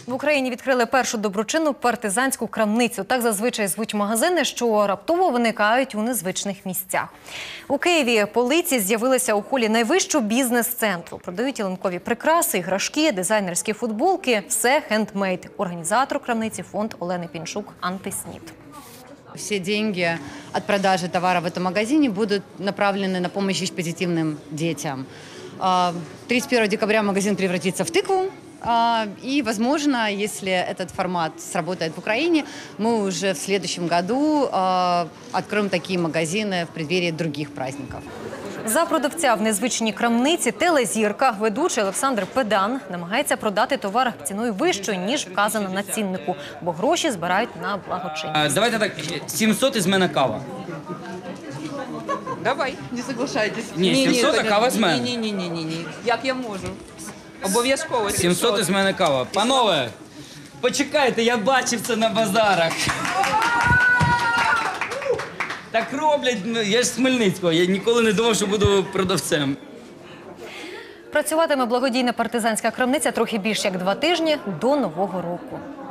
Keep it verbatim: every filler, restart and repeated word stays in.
В Україні відкрили першу доброчинну партизанську крамницю. Так зазвичай звуть магазини, що раптово виникають у незвичних місцях. У Києві полиці з'явилися у холі найвищого бізнес-центру. Продають ялинкові прикраси, іграшки, дизайнерські футболки – все хендмейд. Організатор крамниці – фонд Олени Пінчук «Антиснід». Все деньги от продажи товара в этом магазине будут направлены на помощь позитивным детям. тридцать первого декабря магазин превратится в тыкву. И, возможно, если этот формат сработает в Украине, мы уже в следующем году откроем такие магазины в преддверии других праздников. За продавця в незвичній крамниці телезірка, ведучий Олександр Педан, намагається продати товар ціною вищою, ніж вказано на ціннику, бо гроші збирають на благочинність. Давайте так, сімсот із мене кава. Давай, не соглашайтесь. Ні, сімсот, а кава з мене. Ні, ні, ні, ні, ні. Як я можу? Обов'язково сімсот. сімсот із мене кава. Панове, почекайте, я бачив це на базарах. Так роблять, я ж з Хмельницького, я ніколи не думав, що буду продавцем. Працюватиме благодійна партизанська крамниця трохи більш як два тижні до Нового року.